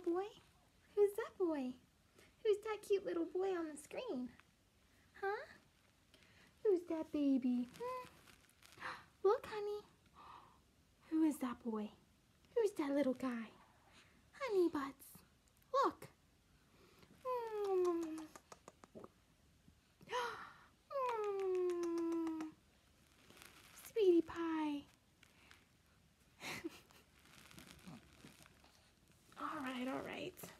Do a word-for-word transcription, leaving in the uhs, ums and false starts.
boy? Who's that boy? Who's that cute little boy on the screen? Huh? Who's that baby? Hmm? Look, honey. Who is that boy? Who's that little guy? Honey Butts. Look. Mm. Mm. Sweetie pie. All right, all right.